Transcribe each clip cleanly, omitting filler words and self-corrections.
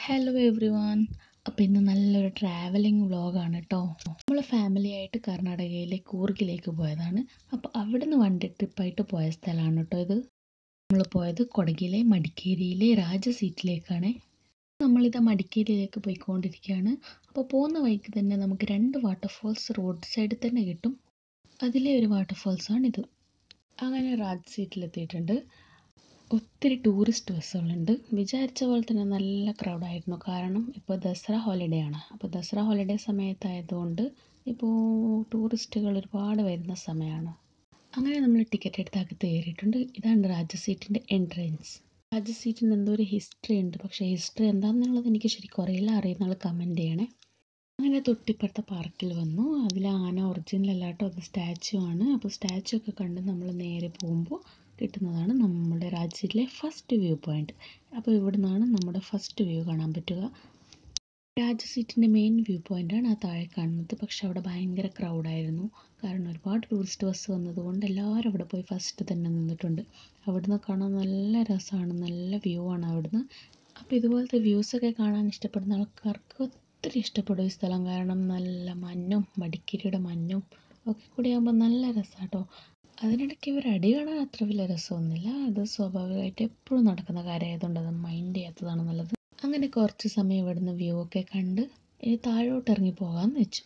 Hello every one. അപ്പോൾ ഇന്ന് നല്ലൊരു ട്രാവലിംഗ് വ്ളോഗാണ് കേട്ടോ. നമ്മൾ ഫാമിലിയായിട്ട് കർണാടകയിലെ കൂർഗിലേക്ക് പോയതാണ്. അപ്പോൾ അവിടുന്ന് വണ്ടി ട്രിപ്പായിട്ട് പോയ സ്ഥലമാണ് കേട്ടോ ഇത്. നമ്മൾ പോയത് കൊടകിലെ മടിക്കേരിയിലെ രാജസീറ്റിലേക്കാണ്. നമ്മളിത് മടിക്കേരിയിലേക്ക് പോയിക്കൊണ്ടിരിക്കുകയാണ്. അപ്പോൾ പോകുന്ന വഴിക്ക് തന്നെ നമുക്ക് 2 വാട്ടർഫോൾസ് റോഡ് സൈഡിൽ തന്നെ കിട്ടും. അതിലെ ഒരു വാട്ടർഫോൾസാണിത്. അങ്ങനെ രാജസീറ്റിലെത്തിയിട്ടുണ്ട്. ഒത്തിരി ടൂറിസ്റ്റ് ബസ്സുകളുണ്ട്. വിചാരിച്ച പോലെ തന്നെ നല്ല ക്രൗഡായിരുന്നു. കാരണം ഇപ്പോൾ ദസറ ഹോളിഡേ ആണ്. അപ്പോൾ ദസറ ഹോളിഡേ സമയത്തായതുകൊണ്ട് ഇപ്പോൾ ടൂറിസ്റ്റുകൾ ഒരുപാട് വരുന്ന സമയമാണ്. അങ്ങനെ നമ്മൾ ടിക്കറ്റ് എടുത്ത് അകത്ത് കയറിയിട്ടുണ്ട്. ഇതാണ് രാജസീറ്റിൻ്റെ എൻട്രൻസ്. രാജസീറ്റിന് എന്തോ ഒരു ഹിസ്റ്ററി ഉണ്ട്. പക്ഷേ ഹിസ്റ്ററി എന്താണെന്നുള്ളത് എനിക്ക് ശരിക്കും അറിയില്ല. അറിയുന്ന ആൾ കമൻറ്റ് ചെയ്യണേ. അങ്ങനെ തൊട്ടിപ്പുറത്തെ പാർക്കിൽ വന്നു. അതിൽ ആന ഒറിജിനൽ അല്ലാട്ടോ, അത് സ്റ്റാച്ചു ആണ്. അപ്പോൾ സ്റ്റാച്ചു ഒക്കെ കണ്ട് നമ്മൾ നേരെ പോകുമ്പോൾ കിട്ടുന്നതാണ് നമ്മുടെ രാജ്യത്തിലെ ഫസ്റ്റ് വ്യൂ പോയിന്റ്. അപ്പോൾ ഇവിടെ നിന്നാണ് നമ്മുടെ ഫസ്റ്റ് വ്യൂ കാണാൻ പറ്റുക. രാജസീറ്റിൻ്റെ മെയിൻ വ്യൂ പോയിൻ്റാണ് ആ താഴെ കാണുന്നത്. പക്ഷെ അവിടെ ഭയങ്കര ക്രൗഡായിരുന്നു. കാരണം ഒരുപാട് ടൂറിസ്റ്റ് ബസ് വന്നതുകൊണ്ട് എല്ലാവരും അവിടെ പോയി ഫസ്റ്റ് തന്നെ നിന്നിട്ടുണ്ട്. അവിടുന്ന് കാണാൻ നല്ല രസമാണ്, നല്ല വ്യൂ ആണ് അവിടുന്ന്. അപ്പോൾ ഇതുപോലത്തെ വ്യൂസൊക്കെ കാണാൻ ഇഷ്ടപ്പെടുന്ന ആൾക്കാർക്ക് ഒത്തിരി ഇഷ്ടപ്പെടും ഈ സ്ഥലം. കാരണം നല്ല മഞ്ഞും മടിക്കേരിയുടെ മഞ്ഞും ഒക്കെ കൂടി ആകുമ്പോൾ നല്ല രസമാണ് കേട്ടോ. അതിനിടയ്ക്ക് ഇവർ അടി കാണാൻ അത്ര വലിയ രസമൊന്നുമില്ല. അത് സ്വാഭാവികമായിട്ട് എപ്പോഴും നടക്കുന്ന കാര്യമായതുകൊണ്ട് അത് മൈൻഡ് ചെയ്യാത്തതാണ് നല്ലത്. അങ്ങനെ കുറച്ച് സമയം ഇവിടുന്ന് വ്യൂ ഒക്കെ കണ്ട് ഇനി താഴോട്ട് ഇറങ്ങി പോകാമെന്ന് വെച്ചു.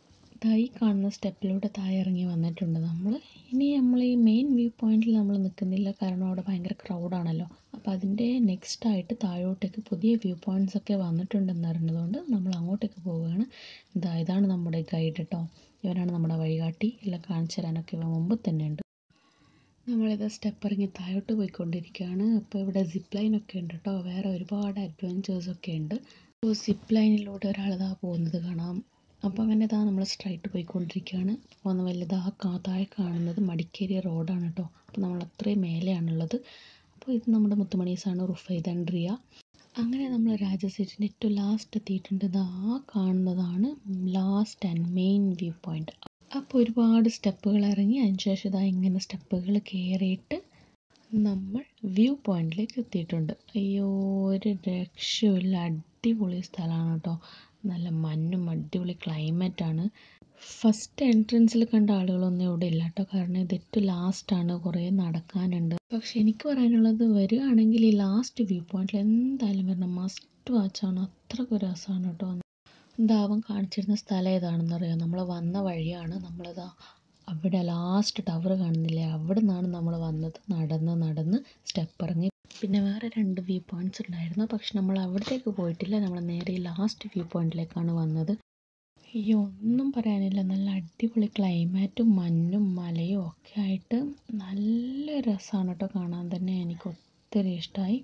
ഈ കാണുന്ന സ്റ്റെപ്പിലൂടെ താഴെ ഇറങ്ങി വന്നിട്ടുണ്ട് നമ്മൾ. ഇനി നമ്മൾ ഈ മെയിൻ വ്യൂ പോയിന്റിൽ നമ്മൾ നിൽക്കുന്നില്ല. കാരണം അവിടെ ഭയങ്കര ക്രൗഡാണല്ലോ. അപ്പോൾ അതിൻ്റെ നെക്സ്റ്റ് ആയിട്ട് താഴോട്ടേക്ക് പുതിയ വ്യൂ പോയിൻറ്റ്സ് ഒക്കെ വന്നിട്ടുണ്ടെന്ന് അറിഞ്ഞതുകൊണ്ട് നമ്മൾ അങ്ങോട്ടേക്ക് പോവുകയാണ്. ഇതാണ് നമ്മുടെ ഗൈഡ് കേട്ടോ. ഇവരാണ് നമ്മുടെ വഴികാട്ടി. എല്ലാം കാണിച്ചു തരാനൊക്കെ ഇവ മുമ്പ് തന്നെ ഉണ്ട്. നമ്മളിത് സ്റ്റെപ്പ് ഇറങ്ങി താഴോട്ട് പോയിക്കൊണ്ടിരിക്കുകയാണ്. അപ്പോൾ ഇവിടെ സിപ്പ് ലൈനൊക്കെ ഉണ്ട് കേട്ടോ. വേറെ ഒരുപാട് അഡ്വഞ്ചേഴ്സൊക്കെ ഉണ്ട്. അപ്പോൾ സിപ്പ് ലൈനിലൂടെ ഒരാളിതാ പോകുന്നത് കാണാം. അപ്പോൾ അങ്ങനെ നമ്മൾ സ്ട്രൈറ്റ് പോയിക്കൊണ്ടിരിക്കുകയാണ്. പോകുന്ന വലുതാ താഴെ കാണുന്നത് മടിക്കേരി റോഡാണ് കേട്ടോ. അപ്പോൾ നമ്മൾ അത്രയും മേലെയാണുള്ളത്. അപ്പോൾ ഇത് നമ്മുടെ മുത്തുമണീസാണ്, റുഫൈദ ആൻഡ് റിയ. അങ്ങനെ നമ്മൾ രാജസീറ്റിൻ്റെ ഏറ്റവും ലാസ്റ്റ് എത്തിയിട്ടുണ്ട്. കാണുന്നതാണ് last and main view point. അപ്പോൾ ഒരുപാട് സ്റ്റെപ്പുകൾ ഇറങ്ങി അതിനുശേഷം ഇങ്ങനെ സ്റ്റെപ്പുകൾ കയറിയിട്ട് നമ്മൾ വ്യൂ പോയിന്റിലേക്ക് എത്തിയിട്ടുണ്ട്. അയ്യോ, ഒരു രക്ഷയില്ല, അടിപൊളി സ്ഥലമാണ് കേട്ടോ. നല്ല മഞ്ഞും അടിപൊളി ക്ലൈമറ്റാണ്. ഫസ്റ്റ് എൻട്രൻസിൽ കണ്ട ആളുകളൊന്നും ഇവിടെ ഇല്ല കേട്ടോ. കാരണം ഇത് ഏറ്റവും ലാസ്റ്റാണ്, കുറേ നടക്കാനുണ്ട്. പക്ഷെ എനിക്ക് പറയാനുള്ളത്, വരികയാണെങ്കിൽ ഈ ലാസ്റ്റ് വ്യൂ പോയിന്റിൽ എന്തായാലും വരണം, മസ്റ്റ് വാച്ചാണ്. അത്രയ്ക്ക് രസമാണ് കേട്ടോ. അവൻ കാണിച്ചിരുന്ന സ്ഥലം ഏതാണെന്നറിയാം. നമ്മൾ വന്ന വഴിയാണ്. നമ്മളിതാ അവിടെ ലാസ്റ്റ് ടവർ കാണുന്നില്ലേ, അവിടെ നിന്നാണ് നമ്മൾ വന്നത്. നടന്ന് സ്റ്റെപ്പ് ഇറങ്ങി. പിന്നെ വേറെ 2 വ്യൂ പോയിൻറ്റ്സ് ഉണ്ടായിരുന്നു. പക്ഷെ നമ്മൾ അവിടത്തേക്ക് പോയിട്ടില്ല. നമ്മൾ നേരെ ലാസ്റ്റ് വ്യൂ പോയിന്റിലേക്കാണ് വന്നത്. ഈ ഒന്നും പറയാനില്ല, നല്ല അടിപൊളി ക്ലൈമാറ്റും മഞ്ഞും മലയും ഒക്കെ ആയിട്ട് നല്ല രസമാണ് കേട്ടോ കാണാൻ തന്നെ. എനിക്ക് ഒത്തിരി ഇഷ്ടമായി.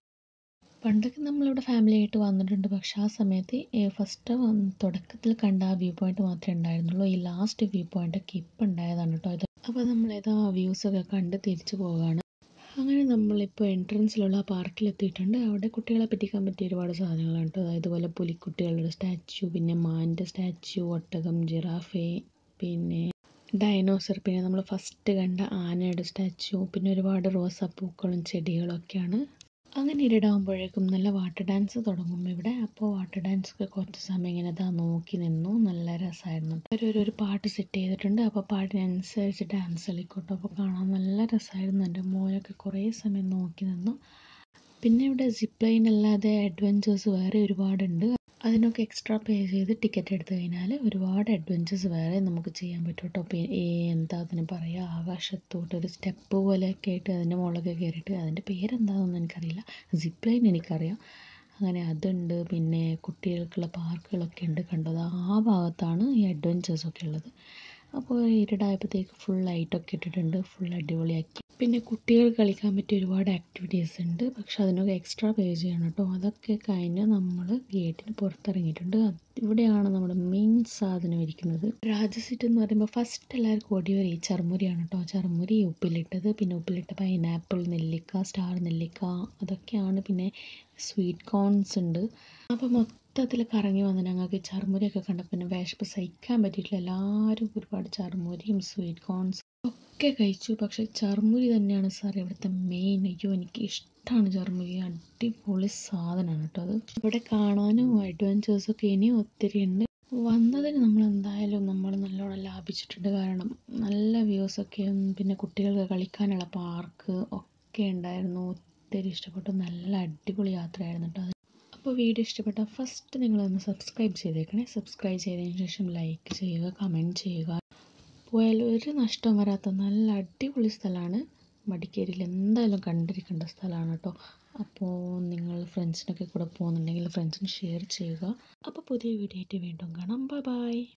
പണ്ടൊക്കെ നമ്മളിവിടെ ഫാമിലി ആയിട്ട് വന്നിട്ടുണ്ട്. പക്ഷെ ആ സമയത്ത് ഫസ്റ്റ് തുടക്കത്തിൽ കണ്ട ആ വ്യൂ പോയിന്റ് മാത്രമേ ഉണ്ടായിരുന്നുള്ളൂ. ഈ ലാസ്റ്റ് വ്യൂ പോയിൻ്റൊക്കെ ഇപ്പം ഉണ്ടായതാണ് കേട്ടോ ഇത്. അപ്പോൾ നമ്മളേതാ വ്യൂസൊക്കെ കണ്ട് തിരിച്ചു പോവുകയാണ്. അങ്ങനെ നമ്മളിപ്പോൾ എൻട്രൻസിലുള്ള പാർക്കിലെത്തിയിട്ടുണ്ട്. അവിടെ കുട്ടികളെ പറ്റിക്കാൻ പറ്റിയ ഒരുപാട് സാധനങ്ങളാണ് കേട്ടോ. ഇതുപോലെ പുലിക്കുട്ടികളുടെ സ്റ്റാച്യു, പിന്നെ മാൻ്റെ സ്റ്റാച്യു, ഒട്ടകം, ജിറാഫെ, പിന്നെ ഡൈനോസർ, പിന്നെ നമ്മൾ ഫസ്റ്റ് കണ്ട ആനയുടെ സ്റ്റാച്യു, പിന്നെ ഒരുപാട് റോസാപ്പൂക്കളും ചെടികളും ഒക്കെയാണ്. അങ്ങനെ ഇരുടാകുമ്പോഴേക്കും നല്ല വാട്ടർ ഡാൻസ് തുടങ്ങും ഇവിടെ. അപ്പോൾ വാട്ടർ ഡാൻസ് ഒക്കെ കുറച്ച് സമയം ഇങ്ങനെ നോക്കി നിന്നു. നല്ല രസമായിരുന്നു. ഒരു പാട്ട് സെറ്റ് ചെയ്തിട്ടുണ്ട്. അപ്പോൾ പാട്ടിനനുസരിച്ച് ഡാൻസ് കളിക്കോട്ടോ. അപ്പോൾ കാണാൻ നല്ല രസമായിരുന്നു. എൻ്റെ മോനൊക്കെ കുറേ സമയം നോക്കി നിന്നു. പിന്നെ ഇവിടെ സിപ്പ് ലൈൻ അല്ലാതെ അഡ്വഞ്ചേഴ്സ് വേറെ ഒരുപാടുണ്ട്. അതിനൊക്കെ എക്സ്ട്രാ പേ ചെയ്ത് ടിക്കറ്റ് എടുത്തു കഴിഞ്ഞാൽ ഒരുപാട് അഡ്വഞ്ചേഴ്സ് വേറെ നമുക്ക് ചെയ്യാൻ പറ്റും കേട്ടോ. എന്താ അതിന് പറയുക, ആകാശത്തോട്ട് ഒരു സ്റ്റെപ്പ് പോലെയൊക്കെ ആയിട്ട് അതിൻ്റെ മുകളിലൊക്കെ കയറിയിട്ട്, അതിൻ്റെ പേരെന്താണെന്നൊന്നും എനിക്കറിയില്ല. സിപ്പ് ലൈൻ എനിക്കറിയാം. അങ്ങനെ അതുണ്ട്. പിന്നെ കുട്ടികൾക്കുള്ള പാർക്കുകളൊക്കെ ഉണ്ട്. കണ്ടത് ആ ഭാഗത്താണ് ഈ അഡ്വഞ്ചേഴ്സൊക്കെ ഉള്ളത്. അപ്പോൾ ഇരുടായപ്പോഴത്തേക്ക് ഫുൾ ലൈറ്റൊക്കെ ഇട്ടിട്ടുണ്ട്. ഫുൾ അടിപൊളിയാക്കി. പിന്നെ കുട്ടികൾ കളിക്കാൻ പറ്റിയ ഒരുപാട് ആക്ടിവിറ്റീസ് ഉണ്ട്. പക്ഷെ അതിനൊക്കെ എക്സ്ട്രാ പേ ചെയ്യണം കേട്ടോ. അതൊക്കെ കഴിഞ്ഞ് നമ്മൾ ഗേറ്റിന് പുറത്തിറങ്ങിയിട്ടുണ്ട്. ഇവിടെയാണ് നമ്മുടെ മെയിൻ സാധനം ഇരിക്കുന്നത്. രാജസീറ്റ് എന്ന് പറയുമ്പോൾ ഫസ്റ്റ് എല്ലാവർക്കും ഓടി വരും ഈ ചർമുരിയാണ് കേട്ടോ. ചർമുരി, ഉപ്പിലിട്ടത്, പിന്നെ ഉപ്പിലിട്ട പൈനാപ്പിൾ, നെല്ലിക്ക, സ്റ്റാർ നെല്ലിക്ക, അതൊക്കെയാണ്. പിന്നെ സ്വീറ്റ് കോൺസ് ഉണ്ട്. അപ്പോൾ മൊത്തത്തിൽ കറങ്ങി വന്ന് ഞങ്ങൾക്ക് ചർമുരിയൊക്കെ കണ്ടപ്പോൾ പിന്നെ വിശപ്പ് സഹിക്കാൻ പറ്റിയിട്ടില്ല. എല്ലാവരും ഒരുപാട് ചർമുരിയും സ്വീറ്റ് കോൺസ് ഒക്കെ കഴിച്ചു. പക്ഷേ ചർമുരി തന്നെയാണ് സാർ ഇവിടുത്തെ മെയിൻ. അയ്യോ, എനിക്ക് ഇഷ്ടമാണ് ചെറുമുകി. അടിപൊളി സാധനമാണ് കേട്ടോ അത്. ഇവിടെ കാണാനും അഡ്വഞ്ചേഴ്സൊക്കെ ഇനിയും ഒത്തിരി ഉണ്ട്. വന്നതിന് നമ്മൾ നല്ലോണം ലാഭിച്ചിട്ടുണ്ട്. കാരണം നല്ല വ്യൂസൊക്കെയും പിന്നെ കുട്ടികൾക്ക് കളിക്കാനുള്ള പാർക്ക് ഒക്കെ ഉണ്ടായിരുന്നു. ഒത്തിരി ഇഷ്ടപ്പെട്ടു. നല്ല അടിപൊളി യാത്രയായിരുന്നു കേട്ടോ അത്. അപ്പോൾ വീഡിയോ ഇഷ്ടപ്പെട്ടാൽ ഫസ്റ്റ് നിങ്ങളൊന്ന് സബ്സ്ക്രൈബ് ചെയ്തേക്കണേ. സബ്സ്ക്രൈബ് ചെയ്തതിന് ശേഷം ലൈക്ക് ചെയ്യുക, കമൻറ്റ് ചെയ്യുക. പോയാൽ ഒരു നഷ്ടവും വരാത്ത നല്ല അടിപൊളി സ്ഥലമാണ്. മടിക്കേരിയിൽ എന്തായാലും കണ്ടിരിക്കേണ്ട സ്ഥലമാണ് കേട്ടോ. അപ്പോൾ നിങ്ങൾ ഫ്രണ്ട്സിനൊക്കെ കൂടെ പോകുന്നുണ്ടെങ്കിൽ ഫ്രണ്ട്സിന് ഷെയർ ചെയ്യുക. അപ്പോൾ പുതിയ വീഡിയോ ആയിട്ട് വീണ്ടും കാണാം. Bye by.